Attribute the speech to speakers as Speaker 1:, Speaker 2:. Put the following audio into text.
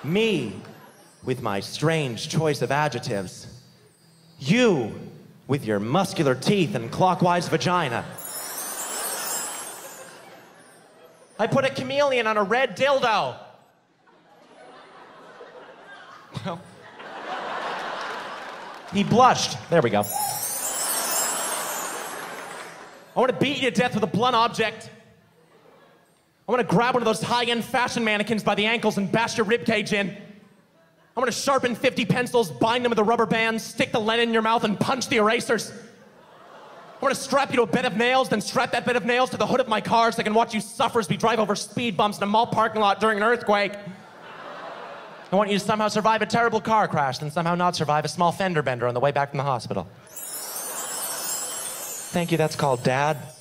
Speaker 1: Me, with my strange choice of adjectives. You, with your muscular teeth and clockwise vagina. I put a chameleon on a red dildo. Well, he blushed. There we go. I want to beat you to death with a blunt object. I want to grab one of those high-end fashion mannequins by the ankles and bash your ribcage in. I want to sharpen 50 pencils, bind them with a rubber band, stick the lead in your mouth, and punch the erasers. I want to strap you to a bed of nails, then strap that bed of nails to the hood of my car so I can watch you suffer as we drive over speed bumps in a mall parking lot during an earthquake. I want you to somehow survive a terrible car crash, then somehow not survive a small fender bender on the way back from the hospital. Thank you, that's called Dad.